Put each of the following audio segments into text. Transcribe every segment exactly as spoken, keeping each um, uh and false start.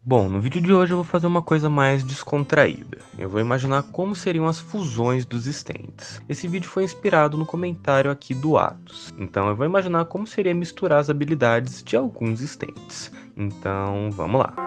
Bom, no vídeo de hoje eu vou fazer uma coisa mais descontraída. Eu vou imaginar como seriam as fusões dos stands. Esse vídeo foi inspirado no comentário aqui do Atos. Então eu vou imaginar como seria misturar as habilidades de alguns stands. Então vamos lá.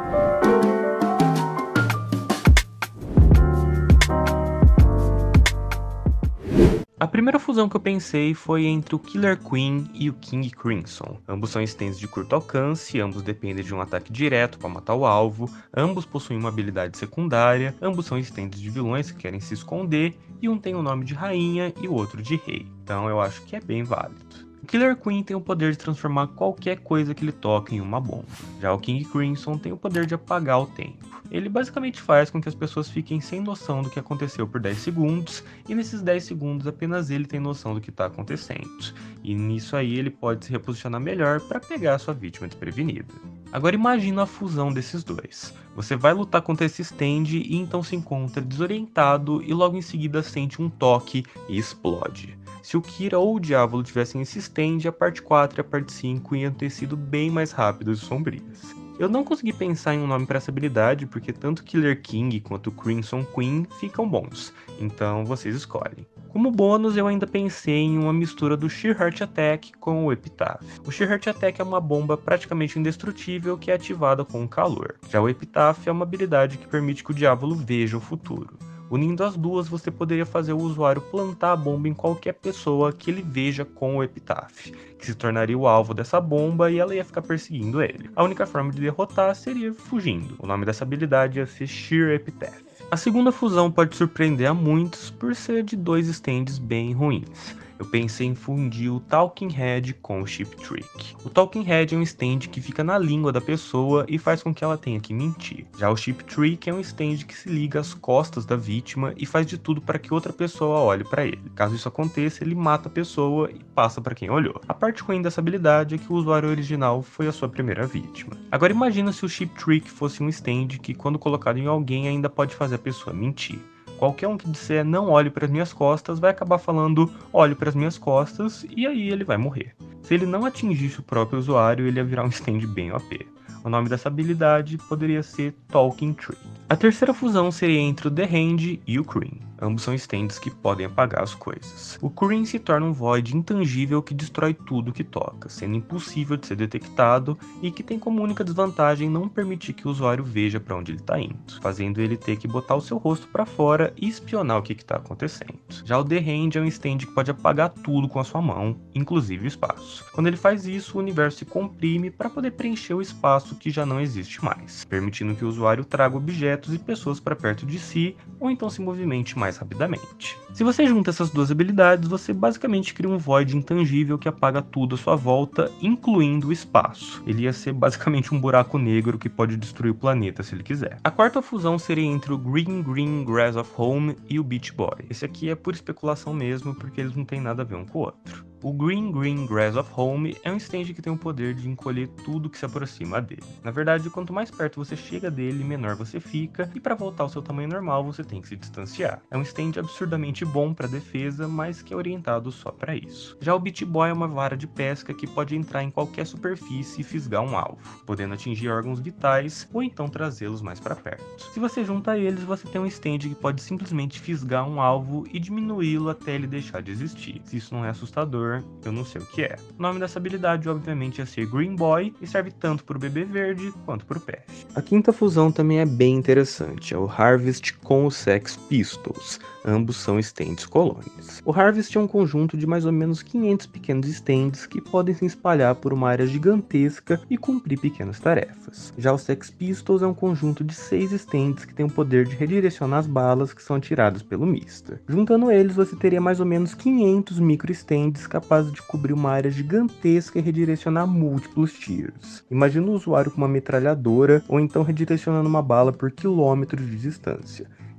A primeira fusão que eu pensei foi entre o Killer Queen e o King Crimson. Ambos são stands de curto alcance, ambos dependem de um ataque direto para matar o alvo, ambos possuem uma habilidade secundária, ambos são stands de vilões que querem se esconder, e um tem o nome de rainha e o outro de rei. Então eu acho que é bem válido. O Killer Queen tem o poder de transformar qualquer coisa que ele toca em uma bomba. Já o King Crimson tem o poder de apagar o tempo. Ele basicamente faz com que as pessoas fiquem sem noção do que aconteceu por dez segundos, e nesses dez segundos apenas ele tem noção do que está acontecendo. E nisso aí ele pode se reposicionar melhor para pegar a sua vítima desprevenida. Agora imagina a fusão desses dois. Você vai lutar contra esse stand e então se encontra desorientado e logo em seguida sente um toque e explode. Se o Kira ou o Diávolo tivessem esse stand, a parte quatro e a parte cinco iam ter sido bem mais rápidas e sombrias. Eu não consegui pensar em um nome para essa habilidade porque tanto Killer King quanto Crimson Queen ficam bons, então vocês escolhem. Como bônus, eu ainda pensei em uma mistura do Sheer Heart Attack com o Epitaph. O Sheer Heart Attack é uma bomba praticamente indestrutível que é ativada com calor. Já o Epitaph é uma habilidade que permite que o Diávolo veja o futuro. Unindo as duas, você poderia fazer o usuário plantar a bomba em qualquer pessoa que ele veja com o Epitaph, que se tornaria o alvo dessa bomba e ela ia ficar perseguindo ele. A única forma de derrotar seria fugindo. O nome dessa habilidade ia ser Sheer Epitaph. A segunda fusão pode surpreender a muitos por ser de dois stands bem ruins. Eu pensei em fundir o Talking Head com o Chip Trick. O Talking Head é um stand que fica na língua da pessoa e faz com que ela tenha que mentir. Já o Chip Trick é um stand que se liga às costas da vítima e faz de tudo para que outra pessoa olhe para ele. Caso isso aconteça, ele mata a pessoa e passa para quem olhou. A parte ruim dessa habilidade é que o usuário original foi a sua primeira vítima. Agora imagina se o Chip Trick fosse um stand que, quando colocado em alguém, ainda pode fazer a pessoa mentir. Qualquer um que disser não olhe para as minhas costas vai acabar falando olhe para as minhas costas e aí ele vai morrer. Se ele não atingisse o próprio usuário, ele ia virar um stand bem O P. O nome dessa habilidade poderia ser Talking Tree. A terceira fusão seria entre o The Hand e o Cream. Ambos são stands que podem apagar as coisas. O Cream se torna um void intangível que destrói tudo que toca, sendo impossível de ser detectado e que tem como única desvantagem não permitir que o usuário veja para onde ele está indo, fazendo ele ter que botar o seu rosto para fora e espionar o que está acontecendo. Já o The Hand é um stand que pode apagar tudo com a sua mão, inclusive o espaço. Quando ele faz isso, o universo se comprime para poder preencher o espaço que já não existe mais, permitindo que o usuário traga objetos e pessoas para perto de si ou então se movimente mais rapidamente. Se você junta essas duas habilidades, você basicamente cria um void intangível que apaga tudo à sua volta, incluindo o espaço. Ele ia ser basicamente um buraco negro que pode destruir o planeta se ele quiser. A quarta fusão seria entre o Green Green Grass of Home e o Beach Boy. Esse aqui é por especulação mesmo, porque eles não têm nada a ver um com o outro. O Green Green Grass of Home é um stand que tem o poder de encolher tudo que se aproxima dele. Na verdade, quanto mais perto você chega dele, menor você fica, e para voltar ao seu tamanho normal você tem que se distanciar. É um stand absurdamente bom para defesa, mas que é orientado só para isso. Já o Beach Boy é uma vara de pesca que pode entrar em qualquer superfície e fisgar um alvo, podendo atingir órgãos vitais ou então trazê-los mais para perto. Se você junta eles, você tem um stand que pode simplesmente fisgar um alvo e diminuí-lo até ele deixar de existir. Se isso não é assustador, eu não sei o que é. O nome dessa habilidade obviamente é ser Green Boy e serve tanto para o bebê verde quanto para o peixe. A quinta fusão também é bem interessante, é o Harvest com o Sex Pistols. Ambos são stands colônias. O Harvest é um conjunto de mais ou menos quinhentos pequenos stands que podem se espalhar por uma área gigantesca e cumprir pequenas tarefas. Já o Sex Pistols é um conjunto de seis stands que tem o poder de redirecionar as balas que são atiradas pelo Mister. Juntando eles, você teria mais ou menos quinhentos micro stands capazes de cobrir uma área gigantesca e redirecionar múltiplos tiros. Imagina o usuário com uma metralhadora ou então redirecionando uma bala por quilômetros de distância.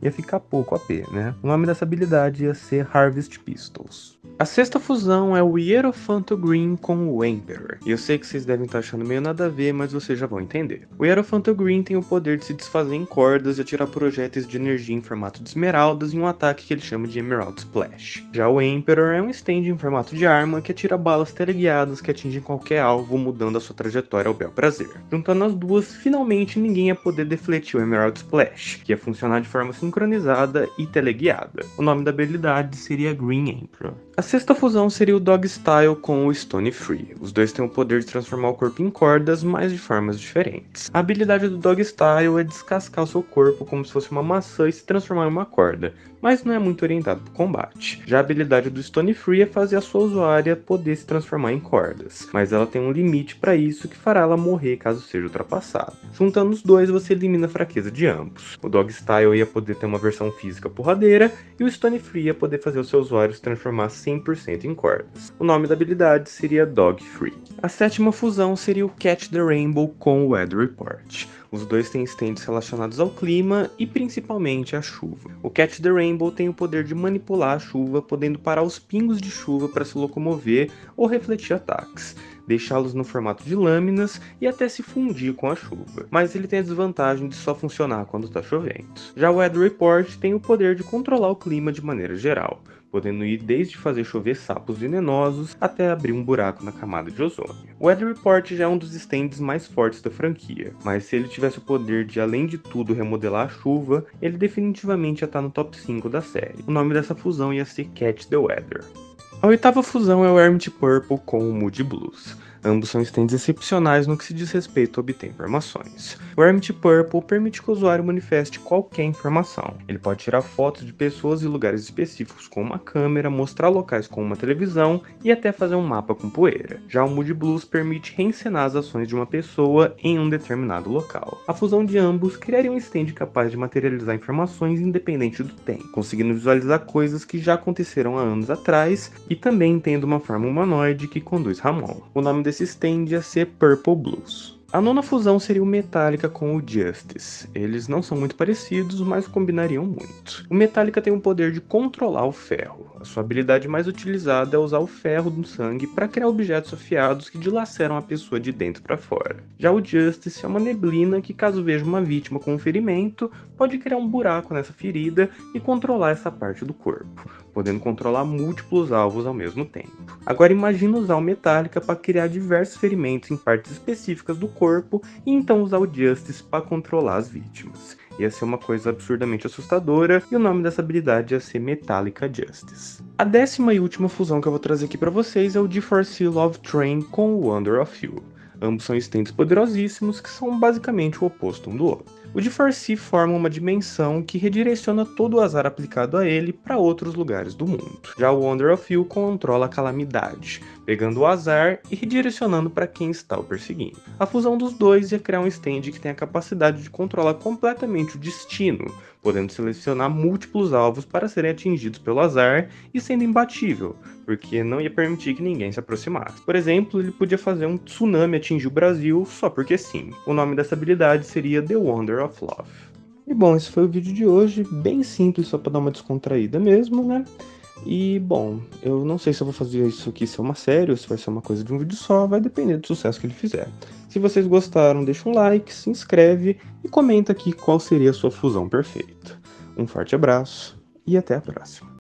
ia ficar pouco A P, né? O nome dessa habilidade ia ser Harvest Pistols. A sexta fusão é o Hierophant Green com o Emperor. E eu sei que vocês devem estar achando meio nada a ver, mas vocês já vão entender. O Hierophant Green tem o poder de se desfazer em cordas e atirar projéteis de energia em formato de esmeraldas em um ataque que ele chama de Emerald Splash. Já o Emperor é um stand em formato de arma que atira balas teleguiadas que atingem qualquer alvo, mudando a sua trajetória ao bel prazer. Juntando as duas, finalmente ninguém ia poder defletir o Emerald Splash, que ia funcionar de forma sincronizada e teleguiada. O nome da habilidade seria Green Emperor. A sexta fusão seria o Dog Style com o Stone Free. Os dois têm o poder de transformar o corpo em cordas, mas de formas diferentes. A habilidade do Dog Style é descascar o seu corpo como se fosse uma maçã e se transformar em uma corda, mas não é muito orientado para o combate. Já a habilidade do Stone Free é fazer a sua usuária poder se transformar em cordas, mas ela tem um limite para isso que fará ela morrer caso seja ultrapassada. Juntando os dois, você elimina a fraqueza de ambos. O Dog Style ia poder ter uma versão física porradeira, e o Stone Free ia poder fazer o seu usuário se transformar cem por cento em cordas. O nome da habilidade seria Dog Free. A sétima fusão seria o Catch the Rainbow com o Weather Report. Os dois têm stands relacionados ao clima e principalmente à chuva. O Catch the Rainbow tem o poder de manipular a chuva, podendo parar os pingos de chuva para se locomover ou refletir ataques, deixá-los no formato de lâminas e até se fundir com a chuva. Mas ele tem a desvantagem de só funcionar quando está chovendo. Já o Weather Report tem o poder de controlar o clima de maneira geral, podendo ir desde fazer chover sapos venenosos até abrir um buraco na camada de ozônio. O Weather Report já é um dos stands mais fortes da franquia, mas se ele tivesse o poder de, além de tudo, remodelar a chuva, ele definitivamente ia estar no top cinco da série. O nome dessa fusão ia ser Catch the Weather. A oitava fusão é o Hermit Purple com o Moody Blues. Ambos são stands excepcionais no que se diz respeito a obter informações. O Hermit Purple permite que o usuário manifeste qualquer informação. Ele pode tirar fotos de pessoas e lugares específicos com uma câmera, mostrar locais com uma televisão e até fazer um mapa com poeira. Já o Moody Blues permite reencenar as ações de uma pessoa em um determinado local. A fusão de ambos criaria um stand capaz de materializar informações independente do tempo, conseguindo visualizar coisas que já aconteceram há anos atrás e também tendo uma forma humanoide que conduz Ramon. O nome desse stand ia ser Purple Blues. A nona fusão seria o Metallica com o Justice. Eles não são muito parecidos, mas combinariam muito. O Metallica tem o poder de controlar o ferro. A sua habilidade mais utilizada é usar o ferro do sangue para criar objetos afiados que dilaceram a pessoa de dentro para fora. Já o Justice é uma neblina que, caso veja uma vítima com um ferimento, pode criar um buraco nessa ferida e controlar essa parte do corpo, podendo controlar múltiplos alvos ao mesmo tempo. Agora imagine usar o Metallica para criar diversos ferimentos em partes específicas do corpo e então usar o Justice para controlar as vítimas. Ia ser uma coisa absurdamente assustadora e o nome dessa habilidade ia ser Metallica Justice. A décima e última fusão que eu vou trazer aqui para vocês é o GeForce Love Train com o Wonder of You. Ambos são stands poderosíssimos que são basicamente o oposto um do outro. O GeForce forma uma dimensão que redireciona todo o azar aplicado a ele para outros lugares do mundo. Já o Wonder of You controla a calamidade, pegando o azar e redirecionando para quem está o perseguindo. A fusão dos dois ia criar um stand que tem a capacidade de controlar completamente o destino, podendo selecionar múltiplos alvos para serem atingidos pelo azar e sendo imbatível, porque não ia permitir que ninguém se aproximasse. Por exemplo, ele podia fazer um tsunami atingir o Brasil só porque sim. O nome dessa habilidade seria The Wonder of Love. E bom, esse foi o vídeo de hoje, bem simples, só para dar uma descontraída mesmo, né? E bom, eu não sei se eu vou fazer isso aqui ser uma série ou se vai ser uma coisa de um vídeo só, vai depender do sucesso que ele fizer. Se vocês gostaram, deixa um like, se inscreve e comenta aqui qual seria a sua fusão perfeita. Um forte abraço e até a próxima.